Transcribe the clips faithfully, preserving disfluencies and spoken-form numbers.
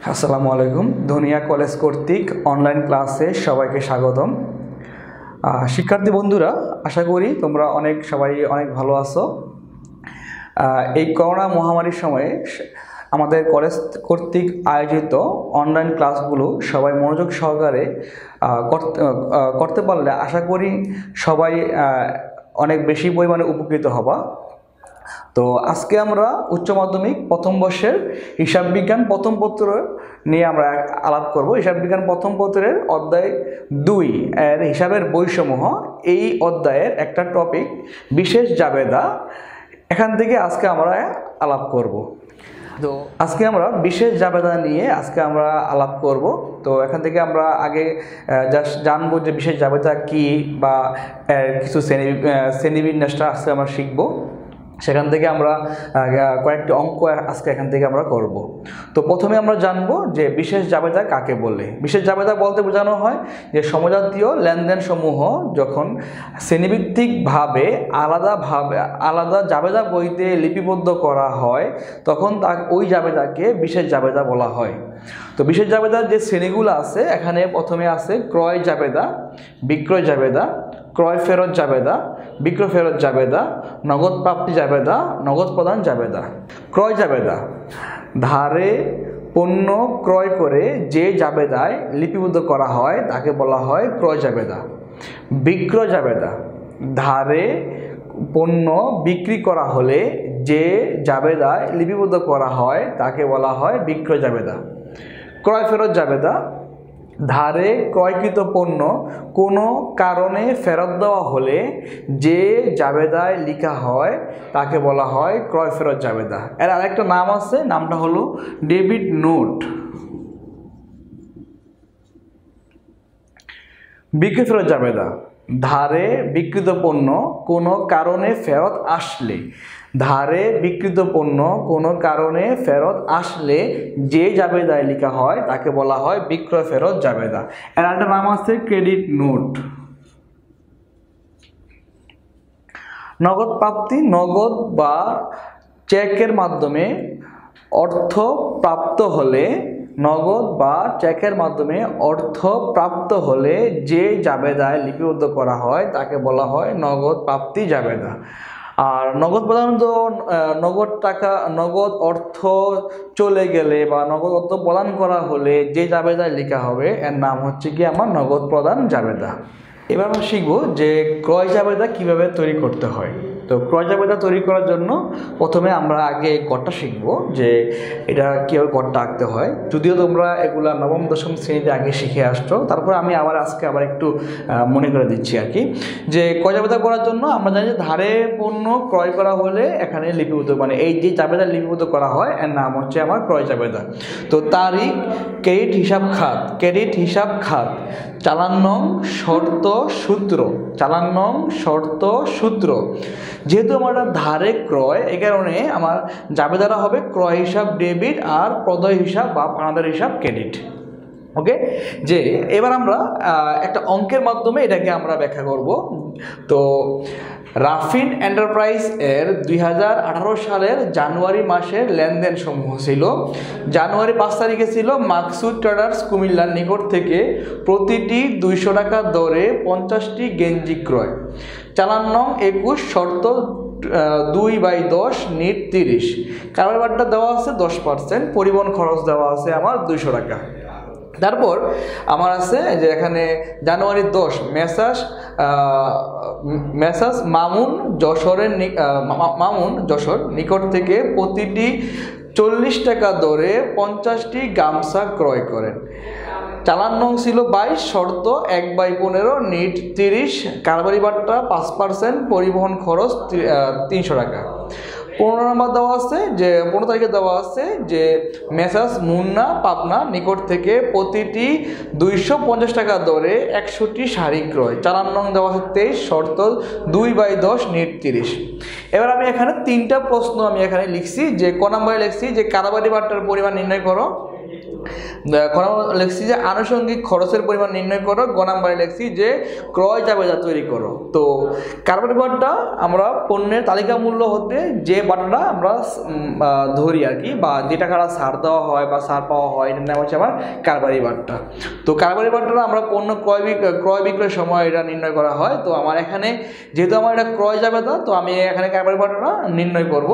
আসসালামু আলাইকুম। ধনিয়া কলেজ কর্তৃক অনলাইন ক্লাসে সবাইকে স্বাগতম। শিক্ষার্থী বন্ধুরা, আশা করি তোমরা অনেক সবাই অনেক ভালো আছো। এই করোনা মহামারীর সময়ে আমাদের কলেজ কর্তৃক আয়োজিত অনলাইন ক্লাসগুলো সবাই মনোযোগ সহকারে করতে পারলে আশা করি সবাই অনেক বেশি পরিমাণে উপকৃত হবা। তো আজকে আমরা উচ্চ মাধ্যমিক প্রথম বর্ষের হিসাব বিজ্ঞান প্রথম পত্র নিয়ে আমরা আলাপ করব। হিসাব বিজ্ঞান প্রথম পত্রের অধ্যায় দুই এর হিসাবের বইসমূহ, এই অধ্যায়ের একটা টপিক বিশেষ জাবেদা। এখান থেকে আজকে আমরা আলাপ করব। তো আজকে আমরা বিশেষ জাবেদা নিয়ে আজকে আমরা আলাপ করব। তো এখান থেকে আমরা আগে জাস্ট জানবো যে বিশেষ জাবেদা কি বা কিছু শ্রেণী শ্রেণীবিন্যাসটা আজকে আমরা শিখব। সেখান থেকে আমরা কয়েকটি অঙ্ক আজকে এখান থেকে আমরা করব। তো প্রথমে আমরা জানবো যে বিশেষ জাবেদা কাকে বলে। বিশেষ জাবেদা বলতে বোঝানো হয় যে সমজাতীয় লেনদেন সমূহ যখন শ্রেণীভিত্তিকভাবে আলাদাভাবে আলাদা জাবেদা বইতে লিপিবদ্ধ করা হয় তখন তা ওই জাবেদাকে বিশেষ জাবেদা বলা হয়। তো বিশেষ জাবেদার যে শ্রেণীগুলো আছে, এখানে প্রথমে আছে ক্রয় জাবেদা, বিক্রয় জাবেদা, ক্রয় ফেরত জাবেদা, বিক্রয় ফেরত জাবেদা, নগদ প্রাপ্তি জাবেদা, নগদ প্রদান জাবেদা। ক্রয় জাবেদা ধারে পণ্য ক্রয় করে যে জাবেদায় লিপিবদ্ধ করা হয় তাকে বলা হয় ক্রয় জাবেদা। বিক্রয় জাবেদা ধারে পণ্য বিক্রি করা হলে যে জাবেদায় লিপিবদ্ধ করা হয় তাকে বলা হয় বিক্রয় জাবেদা। ক্রয় ফেরত জাবেদা ধারে ক্রয়কৃত পণ্য কোনো কারণে ফেরত দেওয়া হলে যে জাবেদায় লেখা হয় তাকে বলা হয় ক্রয় ফেরত জাবেদা। এর আরেকটা নাম আছে, নামটা হলো ডেবিট নোট। বিক্রয় ফেরত জাবেদা ধারে বিক্রিত পণ্য কোনো কারণে ফেরত আসলে ধারে বিক্রিত পণ্য কোনো কারণে ফেরত আসলে যে জাবেদায় লেখা হয় তাকে বলা হয় বিক্রয় ফেরত জাবেদা। এর একটা নাম আছে ক্রেডিট নোট। নগদ প্রাপ্তি নগদ বা চেকের মাধ্যমে অর্থ প্রাপ্ত হলে নগদ বা চেকের মাধ্যমে অর্থ প্রাপ্ত হলে যে জাবেদায় লিপিবদ্ধ করা হয় তাকে বলা হয় নগদ প্রাপ্তি জাবেদা। আর নগদ প্রদানত নগদ টাকা নগদ অর্থ চলে গেলে বা নগদ অর্থ প্রদান করা হলে যে জাবেদায় লেখা হবে এর নাম হচ্ছে কি আমার নগদ প্রদান জাবেদা। এবার আমরা শিখবো যে ক্রয় জাবেদা কিভাবে তৈরি করতে হয়। তো ক্রয় জাবেদা তৈরি করার জন্য প্রথমে আমরা আগে গড়টা শিখবো যে এটা কীভাবে গড়টা আঁকতে হয়। যদিও তোমরা এগুলা নবম দশম শ্রেণীতে আগে শিখে আসছো, তারপরে আমি আবার আজকে আবার একটু মনে করে দিচ্ছি আর কি। যে ক্রয় জাবেদা করার জন্য আমরা জানি যে ধারে পণ্য ক্রয় করা হলে এখানে লিপিবদ্ধ মানে এই যে জাবেদা লিপিবদ্ধ করা হয় এর নাম হচ্ছে আমার ক্রয় জাবেদা। তো তারিখ, ক্রেডিট হিসাব খাত, ক্রেডিট হিসাব খাত, চালান নং, শর্ত, সূত্র, চালান নং, শর্ত, সূত্র। যেহেতু আমার ধারে ক্রয়, এই কারণে আমার জাবেদারা হবে ক্রয় হিসাব ডেবিট আর প্রদয় হিসাব বা পাওনাদার হিসাব ক্রেডিট। ওকে, যে এবার আমরা একটা অঙ্কের মাধ্যমে এটাকে আমরা ব্যাখ্যা করব। তো রাফিন এন্টারপ্রাইজ এর দুই হাজার আঠারো সালের জানুয়ারি মাসের লেনদেন সমূহ ছিল। জানুয়ারি পাঁচ তারিখে ছিল মাকসুদ ট্রেডার্স কুমিল্লার নিকট থেকে প্রতিটি দুইশো টাকা দরে পঞ্চাশটি গেঞ্জি ক্রয়। চালান নং একুশ, শর্ত দুই বাই দশ, নিট তিরিশ। কারবার বাট্টা দেওয়া আছে দশ পার্সেন্ট, পরিবহন খরচ দেওয়া আছে আমার দুইশো টাকা। তারপর আমার আছে যে এখানে জানুয়ারি দশ মেসাস মেসাস মামুন যশোরের মামুন যশোর নিকট থেকে প্রতিটি চল্লিশ টাকা দরে পঞ্চাশটি গামছা ক্রয় করেন। চালান নং ছিল বাইশ, শর্ত এক বাই পনেরো, নিট তিরিশ, কারবারি বাট্টা পাঁচ পার্সেন্ট, পরিবহন খরচ তিনশো টাকা। পনেরো নম্বর দেওয়া আছে যে পনেরো তারিখে দেওয়া আছে যে মেসাস মুন্না পাবনা নিকট থেকে প্রতিটি দুইশো পঞ্চাশ টাকা দরে একশোটি শাড়ি ক্রয়। চালান নং দেওয়া আছে তেইশ, শর্ত দুই বাই দশ, নিট তিরিশ। এবার আমি এখানে তিনটা প্রশ্ন আমি এখানে লিখছি। যে ক নম্বরে লিখছি যে কারবারি বাট্টার পরিমাণ নির্ণয় করো, খ নম্বরে লিখছি যে আনুষঙ্গিক খরচের পরিমাণ নির্ণয় করো। গ নম্বরে লিখছি যে ক্রয় জাবেদা তৈরি করো। তো কারবারি বাট্টা আমরা পণ্যের তালিকা মূল্য হতে যে বাট্টাটা আমরা ধরি আর কি, বা যে টাকাটা ছাড় দেওয়া হয় বা ছাড় পাওয়া হয়, এটার নাম হচ্ছে আমার কারবারি বাট্টা। তো কারবারি বাট্টাটা আমরা পণ্য ক্রয় বিক্রয় ক্রয় বিক্রয়ের সময় এটা নির্ণয় করা হয়। তো আমার এখানে যেহেতু আমার এটা ক্রয় জাবেদা, তো আমি এখানে কারবারি বাট্টাটা নির্ণয় করব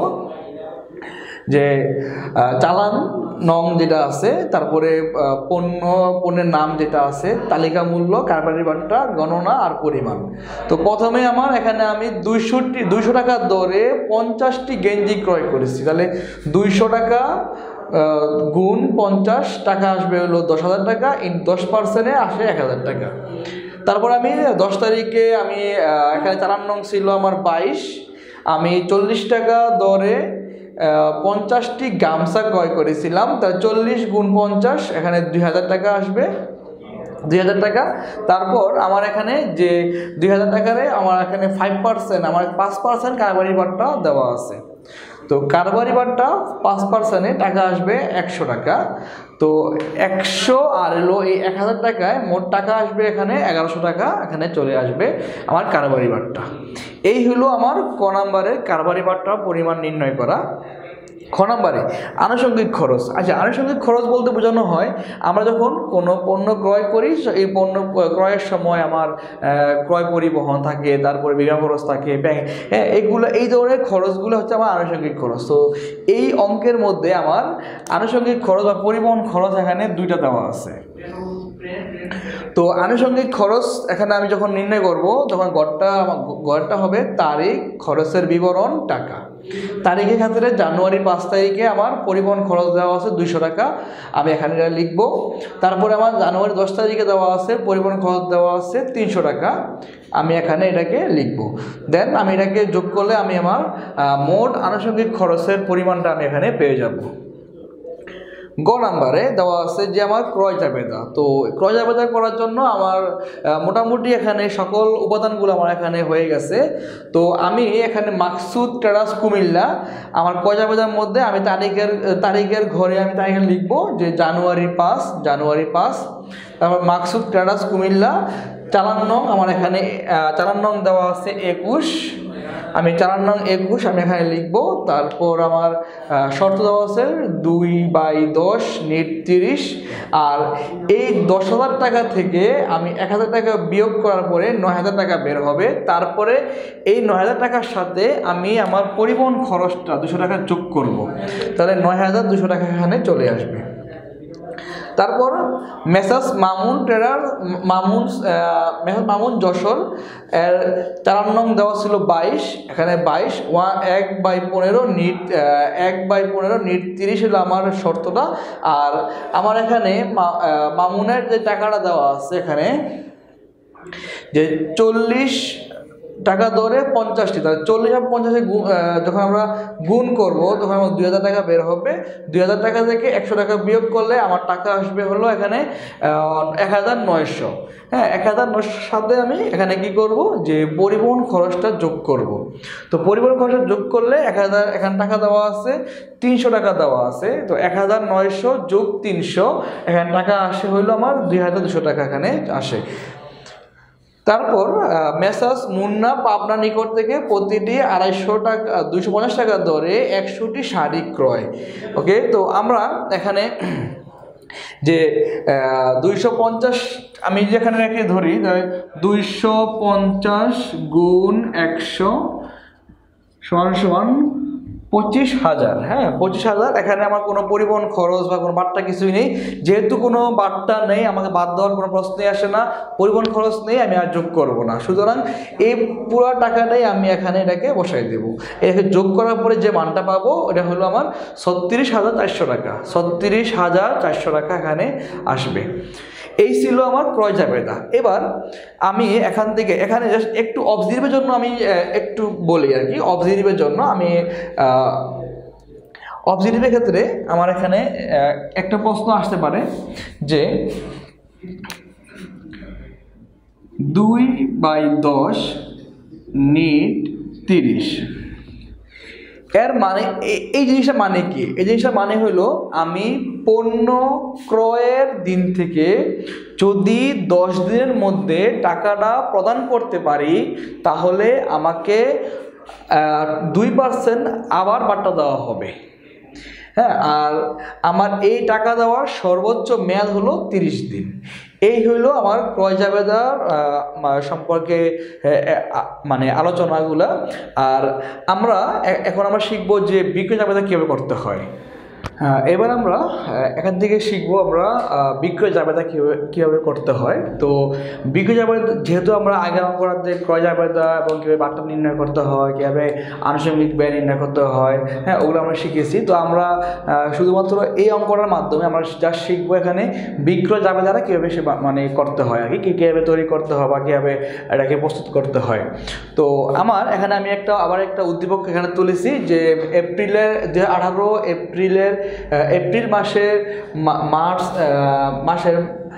যে চালান নং যেটা আছে, তারপরে পণ্য পণ্যের নাম যেটা আছে, তালিকা মূল্য, কারবারি বাট্টা, গণনা আর পরিমাণ। তো প্রথমে আমার এখানে আমি দুইশোটি দুইশো টাকার দরে পঞ্চাশটি গেঞ্জি ক্রয় করেছি। তাহলে দুইশো টাকা গুণ পঞ্চাশ টাকা আসবে হলো দশ হাজার টাকা, ইন দশ পার্সেন্টে আসে এক হাজার টাকা। তারপর আমি দশ তারিখে আমি এখানে চালান নং ছিল আমার বাইশ, আমি চল্লিশ টাকা দরে পঞ্চাশটি গামছা ক্রয় করেছিলাম। তা চল্লিশ গুণ পঞ্চাশ এখানে দুই হাজার টাকা আসবে, দুই হাজার টাকা। তারপর আমার এখানে যে দুই হাজার টাকারে আমার এখানে ফাইভ পার্সেন্ট আমার পাঁচ পার্সেন্ট কারবারি বাট্টা দেওয়া আছে। তো কারবারি বাট্টা পাঁচ পার্সেন্টে টাকা আসবে একশো টাকা। তো একশো আর এলো এই এক হাজার টাকায় মোট টাকা আসবে এখানে এগারোশো টাকা এখানে চলে আসবে আমার কারবারি বাট্টা। এই হলো আমার ক নম্বরের কারবারি বাট্টা পরিমাণ নির্ণয় করা। খ নম্বরে আনুষঙ্গিক খরচ। আচ্ছা, আনুষঙ্গিক খরচ বলতে বোঝানো হয় আমরা যখন কোনো পণ্য ক্রয় করি, এই পণ্য ক্রয়ের সময় আমার ক্রয় পরিবহন থাকে, তারপরে বিমা খরচ থাকে, ব্যাংক, হ্যাঁ, এইগুলো এই ধরনের খরচগুলো হচ্ছে আমার আনুষঙ্গিক খরচ। তো এই অঙ্কের মধ্যে আমার আনুষঙ্গিক খরচ বা পরিবহন খরচ এখানে দুইটা দেওয়া আছে। তো আনুষঙ্গিক খরচ এখানে আমি যখন নির্ণয় করব, তখন গড়টা গড়টা হবে তারিখ, খরচের বিবরণ, টাকা। তারিখের ক্ষেত্রে জানুয়ারি পাঁচ তারিখে আমার পরিবহন খরচ দেওয়া আছে দুইশো টাকা, আমি এখানে এটা লিখবো। তারপরে আমার জানুয়ারি দশ তারিখে দেওয়া আছে পরিবহন খরচ দেওয়া আছে তিনশো টাকা, আমি এখানে এটাকে লিখবো। দেন আমি এটাকে যোগ করলে আমি আমার মোট আনুষঙ্গিক খরচের পরিমাণটা আমি এখানে পেয়ে যাব। গ নাম্বারে দেওয়া আছে যে আমার ক্রয় জাবেদা। তো ক্রয় জাবেদা করার জন্য আমার মোটামুটি এখানে সকল উপাদানগুলো আমার এখানে হয়ে গেছে। তো আমি এখানে মাকসুদ ট্রেডার্স কুমিল্লা আমার ক্রয় জাবেদার মধ্যে আমি তারিখের তারিখের ঘরে আমি তারিখে লিখবো যে জানুয়ারি পাঁচ জানুয়ারি পাঁচ তারপর মাকসুদ ট্রেডার্স কুমিল্লা। চালান নং আমার এখানে চালান নং দেওয়া আছে একুশ, আমি চালান নং একুশ আমি এখানে লিখবো। তারপর আমার শর্ত দেওয়া আছে দুই বাই দশ নেট তিরিশ, আর এই দশ হাজার টাকা থেকে আমি এক হাজার টাকা বিয়োগ করার পরে নয় হাজার টাকা বের হবে। তারপরে এই নয় হাজার টাকার সাথে আমি আমার পরিবহন খরচটা দুশো টাকা যোগ করব, তাহলে নয় হাজার দুশো টাকা এখানে চলে আসবে। তারপর messrs Mamun trader Mamun messrs Mamun Jashore এর চালান নং দেওয়া ছিল বাইশ, এখানে বাইশ ওয়ান এক বাই পনেরো নিট এক বাই পনেরো নিট তিরিশ হলো আমার শর্তটা। আর আমার এখানে মামুনের যে টাকাটা দেওয়া আছে এখানে যে চল্লিশ টাকা দরে পঞ্চাশটি, তাহলে চল্লিশ আর পঞ্চাশে যখন আমরা গুণ করব তখন আমার দুই হাজার টাকা বের হবে। দুই হাজার টাকা থেকে একশো টাকা বিয়োগ করলে আমার টাকা আসবে হলো এখানে এক হাজার নয়শো। হ্যাঁ, এক হাজার নয়শোর সাথে আমি এখানে কি করব যে পরিবহন খরচটা যোগ করব। তো পরিবহন খরচটা যোগ করলে এক হাজার এখানে টাকা দেওয়া আছে তিনশো টাকা দেওয়া আছে। তো এক হাজার নয়শো যোগ তিনশো এখানে টাকা আসে হইলো আমার দুই হাজার দুশো টাকা এখানে আসে। তারপর মেসাস মুন্না পাবনা নিকট থেকে প্রতিটি আড়াইশো টাকা দুইশো পঞ্চাশ টাকা দরে একশোটি শাড়ি ক্রয়। ওকে, তো আমরা এখানে যে দুইশো পঞ্চাশ আমি যেখানে রেখে ধরি দুইশো পঞ্চাশ গুণ একশো সমান সমান পঁচিশ হাজার। হ্যাঁ, পঁচিশ হাজার এখানে আমার কোনো পরিবহন খরচ বা কোনো বাট্টা কিছুই নেই। যেহেতু কোনো বাট্টা নেই, আমাকে বাদ দেওয়ার কোনো প্রশ্নই আসে না, পরিবহন খরচ নেই, আমি আর যোগ করব না। সুতরাং এই পুরো টাকাটাই আমি এখানে এটাকে বসাই দেবো। এটাকে যোগ করার পরে যে মানটা পাবো এটা হলো আমার ছত্রিশ হাজার চারশো টাকা ছত্রিশ হাজার চারশো টাকা এখানে আসবে। এই ছিল আমার ক্রয় জাবেদা। এবার আমি এখান থেকে এখানে জাস্ট একটু অবজেক্টিভের জন্য আমি একটু বলি আর কি। অবজেক্টিভের জন্য আমি অবজেক্টিভের ক্ষেত্রে আমার এখানে একটা প্রশ্ন আসতে পারে যে দুই বাই দশ নিট তিরিশ, এর মানে এই জিনিসটা মানে কি? এই জিনিসটা মানে হলো আমি পণ্য ক্রয়ের দিন থেকে যদি দশ দিনের মধ্যে টাকাটা প্রদান করতে পারি তাহলে আমাকে দুই পার্সেন্ট আবার বাট্টা দেওয়া হবে। হ্যাঁ, আর আমার এই টাকা দেওয়ার সর্বোচ্চ মেয়াদ হলো তিরিশ দিন। এই হইল আমার ক্রয় জাবেদার সম্পর্কে মানে আলোচনাগুলা। আর আমরা এখন আমরা শিখবো যে বিক্রয় জাবেদা কীভাবে করতে হয়। হ্যাঁ, এবার আমরা এখান থেকে শিখবো আমরা বিক্রয় জাবেদা কীভাবে কীভাবে করতে হয়। তো বিক্রয় জাবেদা যেহেতু আমরা আগের অঙ্কটাতে ক্রয় জাবেদা এবং কীভাবে বাট্টা নির্ণয় করতে হয়, কীভাবে আনুষঙ্গিক ব্যয় নির্ণয় করতে হয়, হ্যাঁ ওগুলো আমরা শিখেছি। তো আমরা শুধুমাত্র এই অঙ্কটার মাধ্যমে আমরা যা শিখবো এখানে বিক্রয় জাবেদাটা কীভাবে সে মানে করতে হয় আর কি, কীভাবে তৈরি করতে হয় বা কীভাবে এটাকে প্রস্তুত করতে হয়। তো আমার এখানে আমি একটা আবার একটা উদ্দীপক এখানে তুলেছি যে এপ্রিলের যে আঠারো এপ্রিলের এপ্রিল মাসের মার্চ মাসের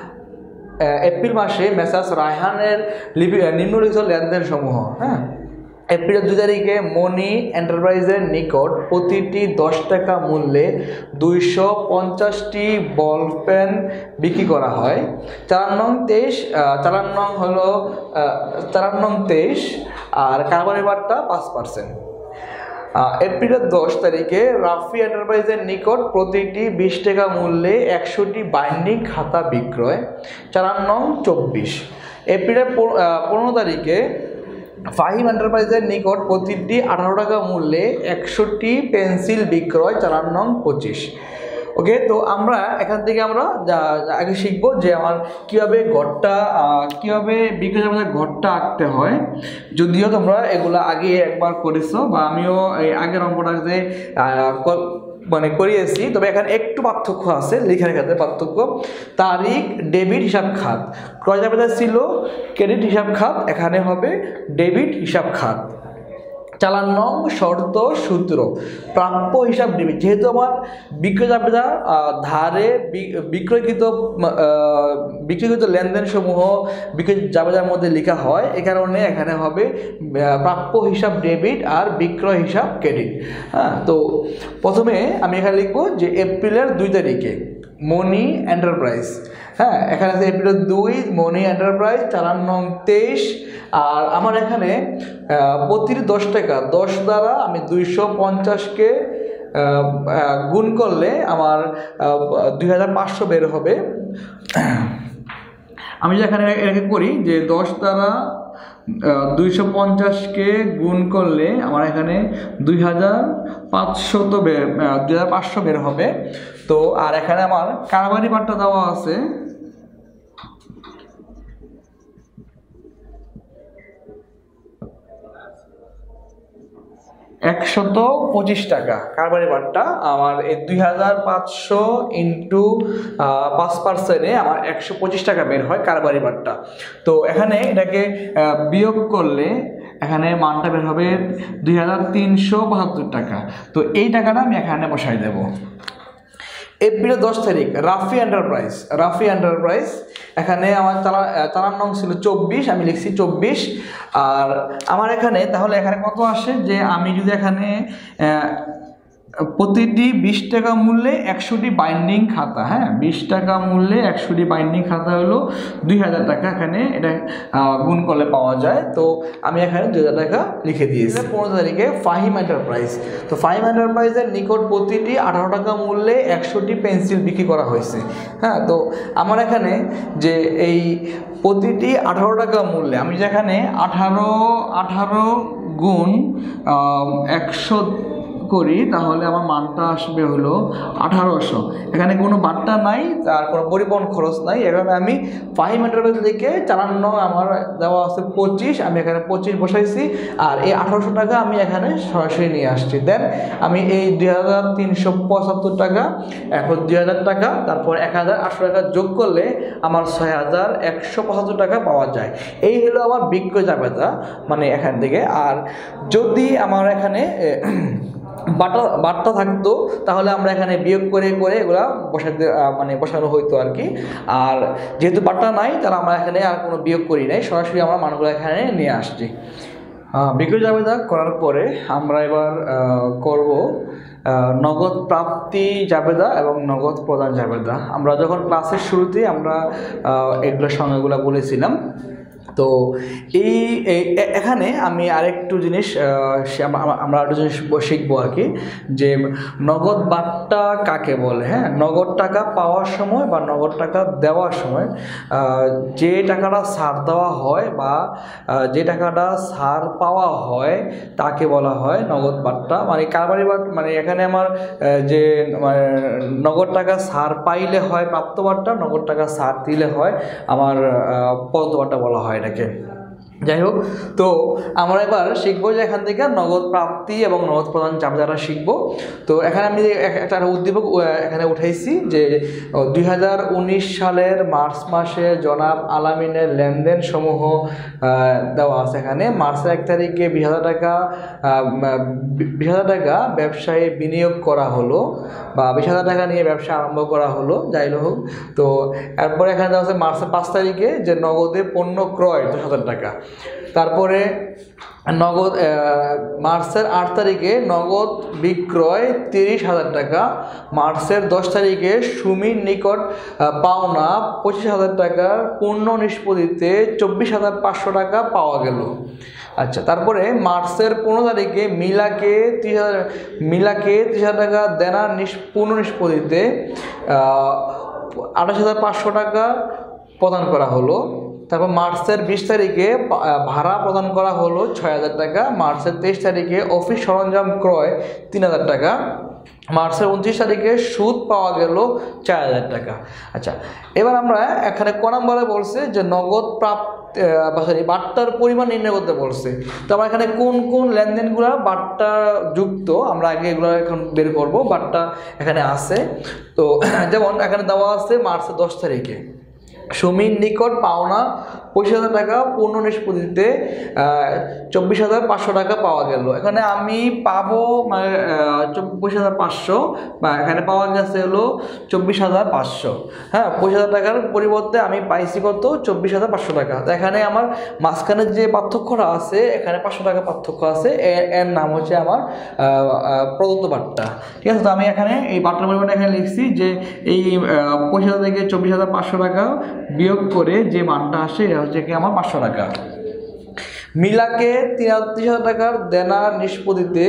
এপ্রিল মাসে মেসার্স রায়হানের নিম্নলিখিত লেনদেন সমূহ। হ্যাঁ, এপ্রিলের দুই তারিখে মনি এন্টারপ্রাইজের নিকট প্রতিটি দশ টাকা মূল্যে দুইশো পঞ্চাশটি বল পেন বিক্রি করা হয়। চার নং তেইশ চার নং হলো চার নং তেইশ আর কারবারি বাট্টা পাঁচ পার্সেন্ট। এপ্রিলের দশ তারিখে রাফি এন্টারপ্রাইজের নিকট প্রতিটি বিশ টাকা মূল্যে একশোটি বাইন্ডিং খাতা বিক্রয়। চার নং চব্বিশ। এপ্রিলের পনেরো তারিখে ফাহিম এন্টারপ্রাইজের নিকট প্রতিটি আঠারো টাকা মূল্যে একশোটি পেন্সিল বিক্রয়। চার নং পঁচিশ। ওকে, তো আমরা এখান থেকে আমরা আগে শিখবো যে আমার কীভাবে ঘরটা কীভাবে বিক্রয় জাবেদার ঘরটা আঁকতে হয়। যদিও তোমরা এগুলো আগে একবার করেছো বা আমিও এই আগের অঙ্কটাতে মানে করিয়েছি, তবে এখানে একটু পার্থক্য আছে, লেখার ক্ষেত্রে পার্থক্য। তারিখ ডেবিট হিসাব খাত, ক্রয় জাবেদা ছিল ক্রেডিট হিসাব খাত, এখানে হবে ডেবিট হিসাব খাত। চালান নং শর্ত সূত্র প্রাপ্য হিসাব ডেবিট, যেহেতু আমার বিক্রয় জাবেদা ধারে বিক্রয়কৃত বিক্রয়কৃত লেনদেন সমূহ বিক্রয় জাবেদার মধ্যে লেখা হয়, এ কারণে এখানে হবে প্রাপ্য হিসাব ডেবিট আর বিক্রয় হিসাব ক্রেডিট। হ্যাঁ, তো প্রথমে আমি এখানে লিখবো যে এপ্রিলের দুই তারিখে মনি এন্টারপ্রাইজ। হ্যাঁ, এখানে আছে এপ্রিলের দুই মনি এন্টারপ্রাইজ চালান নং তেইশ। আর আমার এখানে প্রতিটি দশ টাকা দশ দ্বারা আমি দুইশো পঞ্চাশকে গুণ করলে আমার দুই হাজার পাঁচশো বের হবে। আমি যেখানে এটাকে করি যে দশ দ্বারা দুইশো পঞ্চাশকে গুণ করলে আমার এখানে দুই হাজার পাঁচশো তো বের দুই হাজার পাঁচশো বের হবে। তো আর এখানে আমার কারবারি বাট্টা দেওয়া আছে একশত পঁচিশ টাকা। কারবারি বাট্টা আমার এই দুই হাজার পাঁচশো ইন্টু পাঁচ পার্সেন্টে আমার একশো পঁচিশ টাকা বের হয় কারবারি বাট্টা। তো এখানে এটাকে বিয়োগ করলে এখানে মানটা বের হবে দুই হাজার তিনশো বাহাত্তর টাকা। তো এই টাকাটা আমি এখানে বসাই দেব। এপ্রিলের দশ তারিখ রাফি এন্টারপ্রাইজ রাফি এন্টারপ্রাইজ এখানে আমার চালা চালান নং ছিল চব্বিশ, আমি লিখছি চব্বিশ। আর আমার এখানে তাহলে এখানে কত আসে যে আমি যদি এখানে প্রতিটি বিশ টাকা মূল্যে একশোটি বাইন্ডিং খাতা, হ্যাঁ বিশ টাকা মূল্যে একশোটি বাইন্ডিং খাতা হলো দুই হাজার টাকা, এখানে এটা গুণ করলে পাওয়া যায়। তো আমি এখানে দুই হাজার টাকা লিখে দিয়েছি। পনেরো তারিখে ফাহিম এন্টারপ্রাইজ, তো ফাহিম এন্টারপ্রাইজের নিকট প্রতিটি আঠারো টাকা মূল্যে একশোটি পেন্সিল বিক্রি করা হয়েছে। হ্যাঁ, তো আমার এখানে যে এই প্রতিটি আঠারো টাকা মূল্যে আমি যেখানে আঠারো আঠারো গুণ একশো করি তাহলে আমার মানটা আসবে হলো আঠারোশো। এখানে কোনো বাট্টা নাই, তার কোনো পরিবহন খরচ নাই। এখানে আমি ফাহিম এন্টারপ্রাইজ থেকে চালানো আমার দেওয়া আছে পঁচিশ, আমি এখানে পঁচিশ বসাইছি। আর এই আঠারোশো টাকা আমি এখানে সরাসরি নিয়ে আসছি। দেন আমি এই দুই হাজার তিনশো পঁচাত্তর টাকা এখন দুই হাজার টাকা তারপর এক হাজার আটশো টাকা যোগ করলে আমার ছয় হাজার একশো পঁচাত্তর টাকা পাওয়া যায়। এই হলো আমার বিক্রয় জাবেদা মানে এখান থেকে। আর যদি আমার এখানে বাটা বাট্টা থাকতো তাহলে আমরা এখানে বিয়োগ করে করে এগুলা বসাতে মানে বসানো হইতো আর কি। আর যেহেতু বাট্টা নাই তাহলে আমরা এখানে আর কোনো বিয়োগ করি নাই, সরাসরি আমরা মানগুলো এখানে নিয়ে আসছি। বিক্রয় জাবেদা করার পরে আমরা এবার করব নগদ প্রাপ্তি জাবেদা এবং নগদ প্রদান জাবেদা। আমরা যখন ক্লাসের শুরুতে আমরা এগুলোর সংজ্ঞাগুলো বলেছিলাম। তো এই এখানে আমি আরেকটু জিনিস আমরা আরেকটু জিনিস শিখবো আর কি, যে নগদ বাট্টা কাকে বলে। হ্যাঁ, নগদ টাকা পাওয়ার সময় বা নগদ টাকা দেওয়ার সময় যে টাকাটা ছাড় দেওয়া হয় বা যে টাকাটা ছাড় পাওয়া হয় তাকে বলা হয় নগদ বাট্টা। মানে কারবারি বাট মানে এখানে আমার যে নগদ টাকা ছাড় পাইলে হয় প্রাপ্ত বাট্টা, নগদ টাকা ছাড় দিলে হয় আমার প্রদত্ত বাট্টা বলা হয় এটাকে। যাই হোক, তো আমরা এবার শিখবো যে এখান থেকে নগদ প্রাপ্তি এবং নগদ প্রদান জাবেদাটা শিখবো। তো এখানে আমি একটা উদ্দীপক এখানে উঠাইছি যে দুই হাজার উনিশ সালের মার্চ মাসে জনাব আলামিনের লেনদেন সমূহ দেওয়া আছে। এখানে মার্চের এক তারিখে বিশ হাজার টাকা বিশ হাজার টাকা ব্যবসায় বিনিয়োগ করা হলো বা বিশ হাজার টাকা নিয়ে ব্যবসা আরম্ভ করা হলো, যাই হোক। তো এরপরে এখানে দেওয়া আছে মার্চের পাঁচ তারিখে যে নগদে পণ্য ক্রয় দশ হাজার টাকা। তারপরে নগদ মার্চের আট তারিখে নগদ বিক্রয় তিরিশ হাজার টাকা। মার্চের দশ তারিখে সুমির নিকট পাওনা পঁচিশ হাজার টাকার পূর্ণ নিষ্পত্তিতে চব্বিশ হাজার পাঁচশো টাকা পাওয়া গেল। আচ্ছা, তারপরে মার্চের পনেরো তারিখে মিলাকে ত্রিশ হাজার মিলাকে ত্রিশ হাজার টাকা দেনা পূর্ণ নিষ্পত্তিতে আঠাশ হাজার পাঁচশো টাকা প্রদান করা হলো। তারপর মার্চের বিশ তারিখে ভাড়া প্রদান করা হলো ছয় হাজার টাকা। মার্চের তেইশ তারিখে অফিস সরঞ্জাম ক্রয় তিন হাজার টাকা। মার্চের উনত্রিশ তারিখে সুদ পাওয়া গেল চার হাজার টাকা। আচ্ছা, এবার আমরা এখানে ক নম্বরে বলছে যে নগদ প্রাপ্ত সরি বাট্টার পরিমাণ নির্ণয় করতে বলছে। তো আমরা এখানে কোন কোন লেনদেনগুলো বাট্টা যুক্ত আমরা আগে এগুলো এখন বের করবো। বাট্টা এখানে আছে, তো যেমন এখানে দেওয়া আছে মার্চের দশ তারিখে সুমির নিকট পাওনা পঁচিশ হাজার টাকা পূর্ণ নিষ্পত্তিতে চব্বিশ হাজার পাঁচশো টাকা পাওয়া গেল। এখানে আমি পাবো মানে চব্বিশ হাজার পাঁচশো বা এখানে পাওয়া গেছে হলো চব্বিশ হাজার পাঁচশো। হ্যাঁ, পঁচিশ হাজার টাকার পরিবর্তে আমি পাইছি কত চব্বিশ হাজার পাঁচশো টাকা। তো এখানে আমার মাঝখানের যে পার্থক্যটা আছে এখানে পাঁচশো টাকা পার্থক্য আছে, এর নাম হচ্ছে আমার প্রদত্ত বাট্টা। ঠিক আছে, তো আমি এখানে এই বাট্টার পরিমাণটা এখানে লিখছি যে এই পঁচিশ হাজার থেকে চব্বিশ হাজার পাঁচশো টাকা বিয়োগ করে যে মানটা আসে এটা হচ্ছে কি আমার পাঁচশো টাকা। মিলাকে তিরাত্রিশ হাজার টাকার দেনা নিষ্পত্তিতে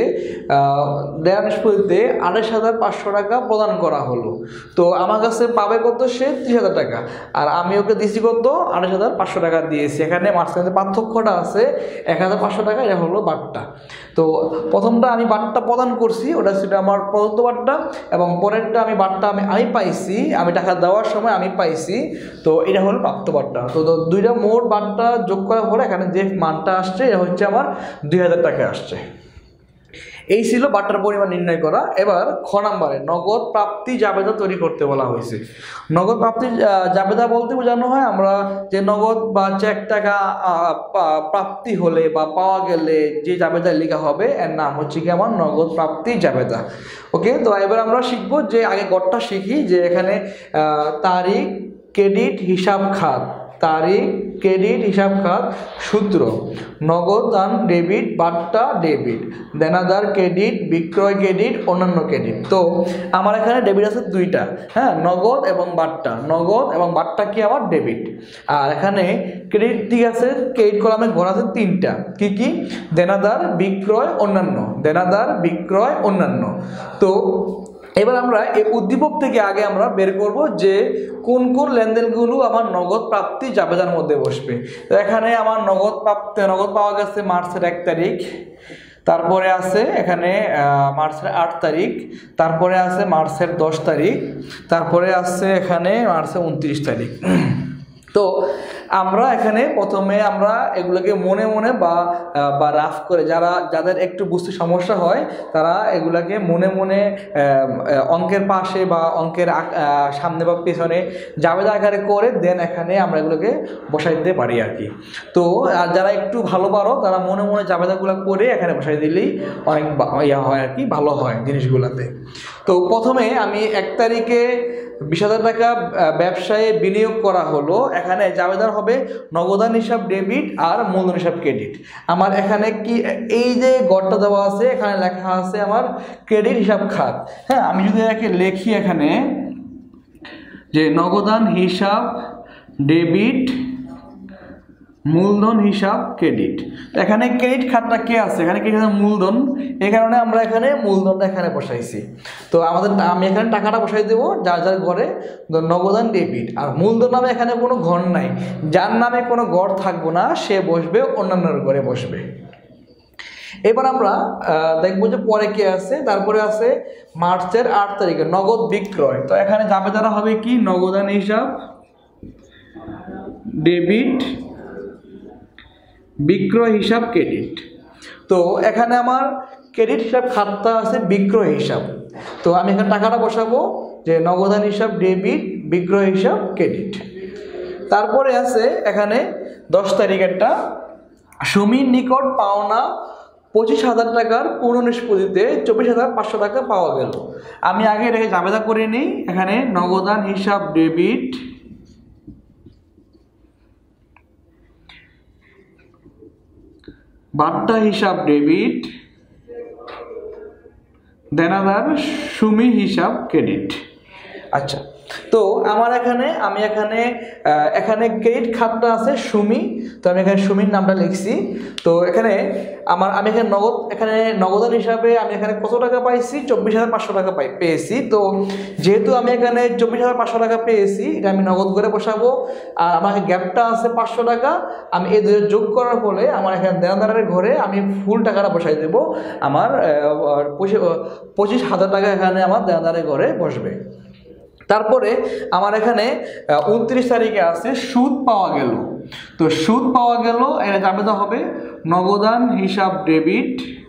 দেনা নিষ্পত্তিতে আড়াইশ হাজার পাঁচশো টাকা প্রদান করা হলো। তো আমার কাছে পাবে কত সে ত্রিশ হাজার টাকা, আর আমি ওকে দিয়েছি কত আড়াইশ হাজার পাঁচশো টাকা দিয়েছি। এখানে মাঝখানে পার্থক্যটা আছে এক হাজার পাঁচশো টাকা, এটা হলো বাট্টা। তো প্রথমটা আমি বাট্টা প্রদান করছি, ওটা ছিল আমার প্রদত্ত বাট্টা, এবং পরেরটা আমি বাট্টা আমি আমি পাইছি, আমি টাকা দেওয়ার সময় আমি পাইছি, তো এটা হলো প্রাপ্ত বাট্টা। তো দুইটা মোট বাট্টা যোগ করার পরে এখানে যে মানটা আসছে এটা হচ্ছে আমার দুই হাজার টাকা আসছে। এই ছিল বাট্টার পরিমাণ নির্ণয় করা। এবার খ নাম্বারে নগদ প্রাপ্তি জাবেদা তৈরি করতে বলা হয়েছে। নগদ প্রাপ্তি জাবেদা বলতে বোঝানো হয় আমরা যে নগদ বা চেক টাকা প্রাপ্তি হলে বা পাওয়া গেলে যে জাবেদা লেখা হবে এর নাম হচ্ছে কি আমার নগদ প্রাপ্তি জাবেদা। ওকে, তো এবার আমরা শিখবো যে আগে গড়টা শিখি যে এখানে তারিখ, ক্রেডিট, হিসাব খাত, তারিখ, ক্রেডিট, হিসাব খাত, সূত্র নগদ দান ডেবিট, বাট্টা ডেবিট, দেনাদার ক্রেডিট, বিক্রয় ক্রেডিট, অন্যান্য ক্রেডিট। তো আমার এখানে ডেবিট আছে দুইটা, হ্যাঁ, নগদ এবং বাট্টা। নগদ এবং বাট্টা কি আমার ডেবিট। আর এখানে ক্রেডিট ঠিক আছে, ক্রেডিট কলামে ঘর আছে তিনটা, কি কি দেনাদার, বিক্রয়, অন্যান্য, দেনাদার, বিক্রয়, অন্যান্য। তো এবার আমরা এই উদ্দীপক থেকে আগে আমরা বের করব যে কোন কোন লেনদেনগুলো আমার নগদ প্রাপ্তি জাবেদার মধ্যে বসবে। তো এখানে আমার নগদ প্রাপ্তি নগদ পাওয়া গেছে মার্চের এক তারিখ, তারপরে আছে এখানে মার্চের আট তারিখ, তারপরে আছে মার্চের দশ তারিখ, তারপরে আছে এখানে মার্চের উনত্রিশ তারিখ। তো আমরা এখানে প্রথমে আমরা এগুলোকে মনে মনে বা বা রাফ করে, যারা যাদের একটু বুঝতে সমস্যা হয় তারা এগুলাকে মনে মনে অঙ্কের পাশে বা অঙ্কের সামনে বা পেছনে জাবেদা আকারে করে দেন এখানে আমরা এগুলোকে বসাই দিতে পারি আর কি। তো আর যারা একটু ভালো পারো তারা মনে মনে জাবেদাগুলো করে এখানে বসাই দিলেই অনেক ইয়া হয় আর কি, ভালো হয় জিনিসগুলোতে। তো প্রথমে আমি এক তারিখে বিশ হাজার টাকা ব্যবসায়ে বিনিয়োগ করা হলো, এখানে জাবেদার হবে নগদান হিসাব ডেবিট আর মূলধন হিসাব ক্রেডিট। আমার এখানে কি এই যে গড়টা দেওয়া আছে এখানে লেখা আছে আমার ক্রেডিট হিসাব খাত। হ্যাঁ, আমি যদি একে লিখি এখানে যে নগদান হিসাব ডেবিট মূলধন হিসাব ক্রেডিট, এখানে ক্রেডিট খাতটা কে আছে, এখানে কি মূলধন, এই কারণে আমরা এখানে মূলধনটা এখানে বসাইছি। তো আমাদের আমি এখানে টাকাটা বসাই দেবো যার যার ঘরে নগদান ডেবিট, আর মূলধন নামে এখানে কোনো ঘর নাই, যার নামে কোনো ঘর থাকবো না সে বসবে অন্যান্যর ঘরে বসবে। এবার আমরা দেখবো যে পরে কে আছে, তারপরে আছে মার্চের আট তারিখে নগদ বিক্রয়। তো এখানে জাবেদারা হবে কি নগদান হিসাব ডেবিট বিক্রয় হিসাব ক্রেডিট। তো এখানে আমার ক্রেডিট হিসাব খাতটা আছে বিক্রয় হিসাব, তো আমি এখানে টাকাটা বসাবো যে নগদান হিসাব ডেবিট বিক্রয় হিসাব ক্রেডিট। তারপরে আছে এখানে দশ তারিখেরটা সুমির নিকট পাওনা পঁচিশ হাজার টাকার পুনঃনিষ্পত্তিতে চব্বিশ হাজার পাঁচশো টাকা পাওয়া গেল। আমি আগে এটাকে জাবেদা করে নিই, এখানে নগদান হিসাব ডেবিট বাট্টা হিসাব ডেবিট দেনাদার সুমি হিসাব ক্রেডিট। আচ্ছা, তো আমার এখানে আমি এখানে এখানে ক্রেডিট খাতটা আছে সুমি, তো আমি এখানে সুমির নামটা লিখছি। তো এখানে আমার আমি এখানে নগদ এখানে নগদান হিসাবে আমি এখানে কত টাকা পাইছি, চব্বিশ হাজার পাঁচশো টাকা পাই পেয়েছি। তো যেহেতু আমি এখানে চব্বিশ হাজার পাঁচশো টাকা পেয়েছি, এটা আমি নগদ করে বসাবো, আর আমার গ্যাপটা আছে পাঁচশো টাকা, আমি এই দুটো যোগ করার ফলে আমার এখানে দেনাদারের ঘরে আমি ফুল টাকাটা বসাই দেবো, আমার পঁচিশ হাজার টাকা এখানে আমার দেনাদারের ঘরে বসবে। তারপরে আমার এখানে উনত্রিশ তারিখে আছে সুদ পাওয়া গেল। তো সুদ পাওয়া গেল এটা জাবেদা হবে নগদান হিসাব ডেবিট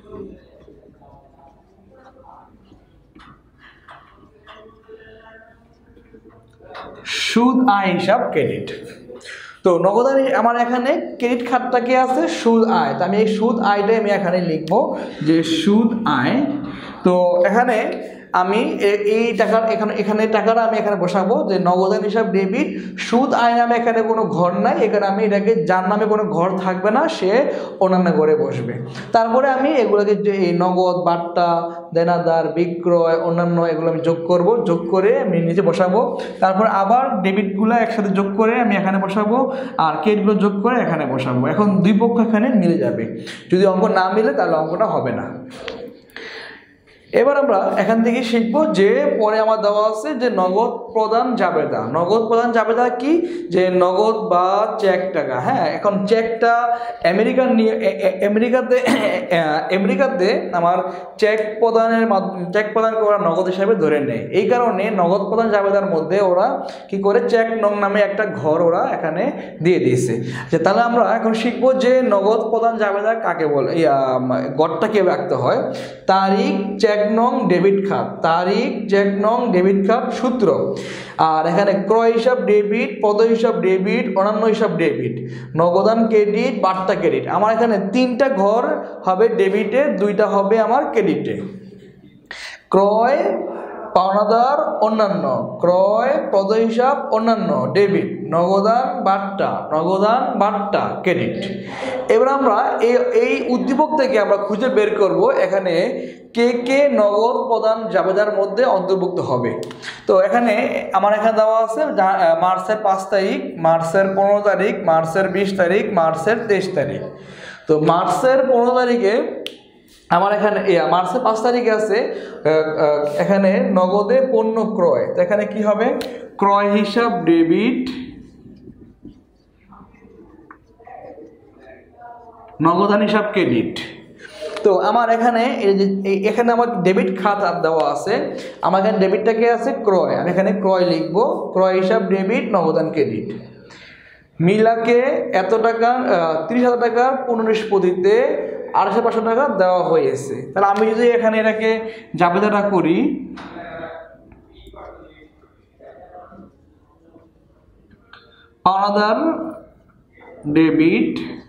সুদ আয় হিসাব ক্রেডিট। তো নগদান আমার এখানে ক্রেডিট খাতটা কে আছে সুদ আয়, তো আমি এই সুদ আয়টাই আমি এখানে লিখবো যে সুদ আয়। তো এখানে আমি এই টাকার এখানে এখানে টাকাটা আমি এখানে বসাবো যে নগদান হিসাব ডেবিট সুদ আয় নামে এখানে কোনো ঘর নাই, এখানে আমি এটাকে যার নামে কোনো ঘর থাকবে না সে অন্যান্য ঘরে বসবে। তারপরে আমি এগুলোকে যে এই নগদ বাট্টা দেনাদার বিক্রয় অন্যান্য এগুলো আমি যোগ করব, যোগ করে আমি নিচে বসাবো। তারপর আবার ডেবিটগুলো একসাথে যোগ করে আমি এখানে বসাবো, আর ক্রেডিটগুলো যোগ করে এখানে বসাবো। এখন দুই পক্ষ এখানে মিলে যাবে, যদি অঙ্ক না মিলে তাহলে অঙ্কটা হবে না। এবার আমরা এখান থেকে শিখবো যে পরে আমার দেওয়া আছে যে নগদ প্রদান জাবেদা। নগদ প্রদান জাবেদা কি, যে নগদ বা চেক টাকা। হ্যাঁ, এখন চেকটা আমেরিকার আমেরিকাতে আমেরিকাতে আমার চেক প্রদানের মাধ্যমে চেক প্রদান করা নগদ হিসাবে ধরে নেয়, এই কারণে নগদ প্রদান জাবেদার মধ্যে ওরা কি করে চেক নং নামে একটা ঘর ওরা এখানে দিয়ে দিয়েছে। আচ্ছা, তাহলে আমরা এখন শিখবো যে নগদ প্রদান জাবেদা কাকে বলে, ঘরটা কে রাখতে হয়। তারিখ চেক নং ডেবিট খাত, তারিখ চেক নং ডেবিট খাত সূত্র, আর এখানে ক্রয় হিসাব ডেবিট পদ হিসাব ডেবিট অন্যান্য হিসাব ডেবিট নগদান ক্রেডিট বাট্টা ক্রেডিট। আমার এখানে তিনটা ঘর হবে ডেবিটে, দুইটা হবে আমার ক্রেডিটে। ক্রয় পাওনাদার অন্যান্য, ক্রয় পদ হিসাব অন্যান্য ডেবিট, নগদান বাট্টা নগদান বাট্টা ক্রেডিট। এবার আমরা এই এই উদ্দীপক থেকে আমরা খুঁজে বের করব এখানে কে কে নগদ প্রদান জাবেদার মধ্যে অন্তর্ভুক্ত হবে। তো এখানে আমার এখানে দেওয়া আছে মার্চের পাঁচ তারিখ, মার্চের পনেরো তারিখ, মার্চের বিশ তারিখ, মার্চের তেইশ তারিখ। তো মার্চের পনেরো তারিখে আমার এখানে মার্চের পাঁচ তারিখে আছে এখানে নগদে পণ্য ক্রয়। তো এখানে কি হবে, ক্রয় হিসাব ডেবিট নগদান হিসাব ক্রেডিট। তো আমার এখানে এখানে আমার ডেবিট খাত দেওয়া আছে, আমার এখানে ডেবিটটাকে আছে ক্রয়, আমি এখানে ক্রয় লিখবো, ক্রয় হিসাব ডেবিট নগদান ক্রেডিট। মিলাকে এত টাকা তিরিশ হাজার টাকার পুনঃনিষ্পত্তিতে আড়াইশো পাঁচশো টাকা দেওয়া হয়েছে। তাহলে আমি যদি এখানে এটাকে জাবেদাটা করি, পাওনাদার ডেবিট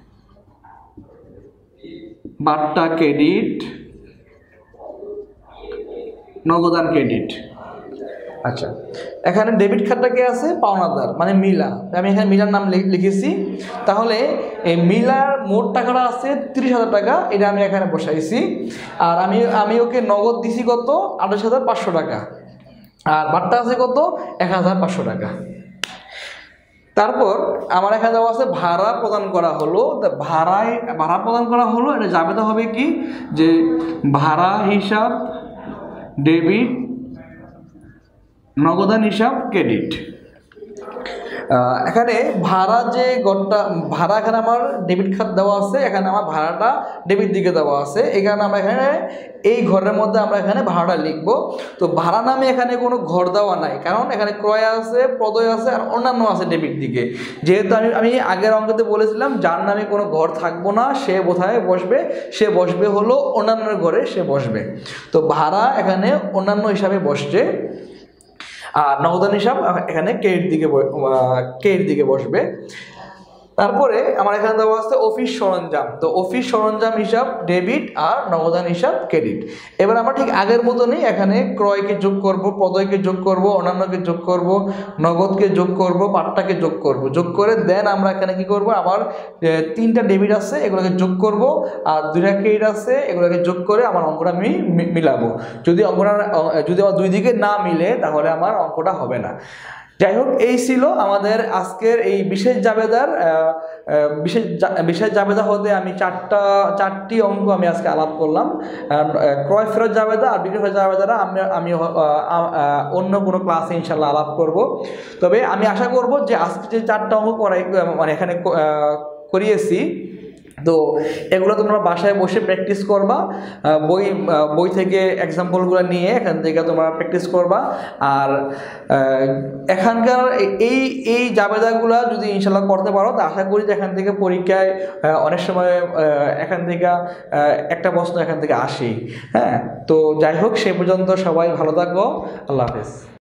বাট্টা ক্রেডিট নগদান ক্রেডিট। আচ্ছা, এখানে ডেবিট খাতটা কে আছে? পাওনাদার, মানে মিলা। আমি এখানে মিলার নাম লিখেছি। তাহলে এই মিলার মোট টাকাটা আছে তিরিশ হাজার টাকা, এটা আমি এখানে বসাইছি। আর আমি আমি ওকে নগদ দিছি কত? আঠাশ হাজার পাঁচশো টাকা। আর বাট্টা আছে কত? এক হাজার পাঁচশো টাকা। তারপর আমার এখানে দেওয়া আছে ভাড়া প্রদান করা হলো। ভাড়ায় ভাড়া প্রদান করা হলো, এটা জাবেদা হবে কি যে ভাড়া হিসাব ডেবিট, নগদান হিসাব ক্রেডিট। এখানে ভাড়া যে গড়টা ভাড়া, এখানে আমার ডেবিট খাত দেওয়া আছে, এখানে আমার ভাড়াটা ডেবিট দিকে দেওয়া আছে। এখানে আমরা এখানে এই ঘরের মধ্যে আমরা এখানে ভাড়াটা লিখবো। তো ভাড়া নামে এখানে কোনো ঘর দেওয়া নাই, কারণ এখানে ক্রয় আছে, প্রদয় আছে, আর অন্যান্য আছে ডেবিট দিকে। যেহেতু আমি আমি আগের অঙ্কতে বলেছিলাম যার নামে কোনো ঘর থাকবো না সে কোথায় বসবে? সে বসবে হলো অন্যান্য ঘরে সে বসবে। তো ভাড়া এখানে অন্যান্য হিসাবে বসছে। আর নগদান হিসাব এখানে ক্রেডিট দিকে ক্রেডিট দিকে বসবে। তারপরে আমার এখানে দেওয়া আছে অফিস সরঞ্জাম। তো অফিস সরঞ্জাম হিসাব ডেবিট আর নগদান হিসাব ক্রেডিট। এবার আমরা ঠিক আগের মতনই এখানে ক্রয়কে যোগ করব, প্রদয়কে যোগ করব, অন্যান্যকে যোগ করব, নগদকে যোগ করব, পাট্টাকে যোগ করব। যোগ করে দেন আমরা এখানে কি করব? আমার তিনটা ডেবিট আছে এগুলোকে যোগ করব, আর দুইটা ক্রেডিট আছে এগুলোকে যোগ করে আমার অঙ্কটা আমি মিলাবো। যদি অঙ্কটা যদি আমার দুই দিকে না মিলে তাহলে আমার অঙ্কটা হবে না। যাই হোক, এই ছিল আমাদের আজকের এই বিশেষ জাবেদার বিশেষ বিশেষ জাবেদা হতে আমি চারটা চারটি অঙ্ক আমি আজকে আলাপ করলাম। ক্রয় ফেরত জাবেদা আর বিক্রয় ফেরত জাবেদারা আমি আমি অন্য কোনো ক্লাসে ইনশাল্লাহ আলাপ করব। তবে আমি আশা করব যে আজকে যে চারটা অঙ্ক করাই মানে এখানে করিয়েছি, তো এগুলো তোমরা বাসায় বসে প্র্যাকটিস করবা, বই বই থেকে এক্সাম্পলগুলো নিয়ে এখান থেকে তোমরা প্র্যাকটিস করবা। আর এখানকার এই এই জাবেদাগুলো যদি ইনশাল্লাহ করতে পারো তা আশা করি যে এখান থেকে পরীক্ষায় অনেক সময় এখান থেকে একটা প্রশ্ন এখান থেকে আসে। হ্যাঁ, তো যাই হোক, সে পর্যন্ত সবাই ভালো থাকবো। আল্লাহ হাফেজ।